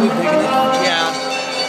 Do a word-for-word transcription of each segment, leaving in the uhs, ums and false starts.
really digging it. Yeah.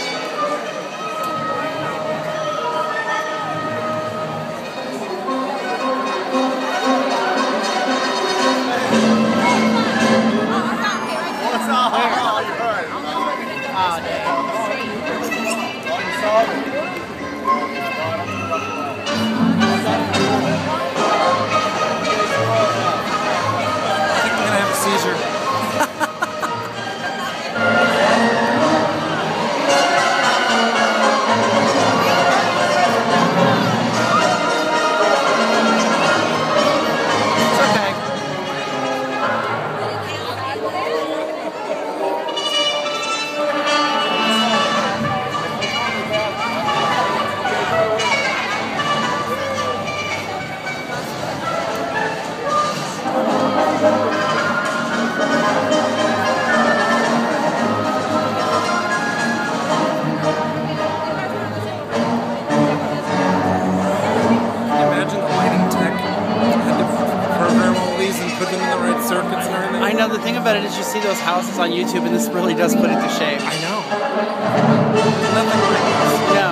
Circuits and everything. I know, the thing about it is you see those houses on YouTube and this really does put it to shame. I know. There's nothing like this. No.